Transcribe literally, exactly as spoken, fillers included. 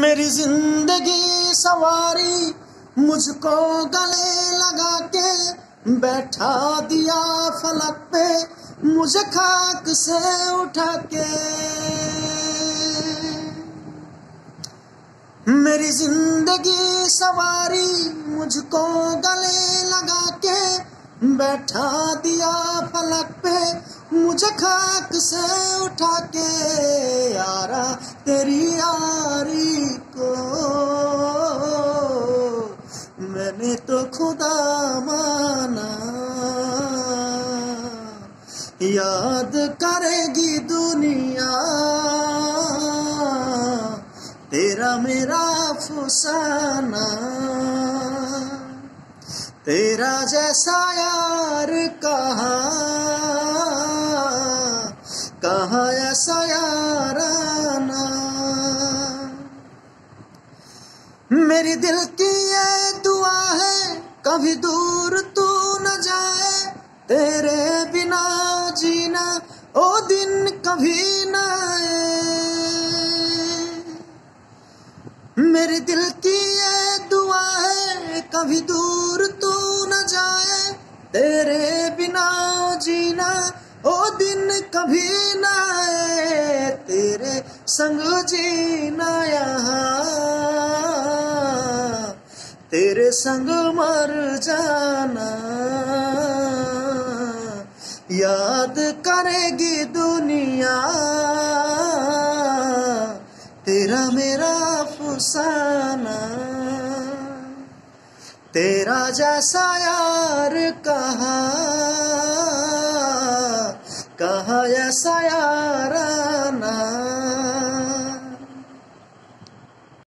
मेरी जिंदगी सवारी मुझको गले लगा के बैठा दिया फलक पे मुझे खाक से उठा के। मेरी जिंदगी सवारी मुझको गले लगा के बैठा दिया फलक पे मुझे खाक से उठा के। यारा तेरी यारी को मैंने तो खुदा माना, याद करेगी दुनिया तेरा मेरा अफसाना। तेरा जैसा यार कहाँ कहाँ ऐसा याराना। मेरी दिल की ये दुआ है कभी दूर तू न जाए, तेरे बिना जीना ओ दिन कभी न आए। मेरे दिल की ये दुआ है कभी दूर तू न जाए, तेरे बिना जीना ओ दिन कभी न आए। तेरे संग जीना यहाँ तेरे संग मर जाना, याद करेगी दुनिया तेरा मेरा अफसाना। तेरा जैसा यार कहाँ कहाँ ऐसा यार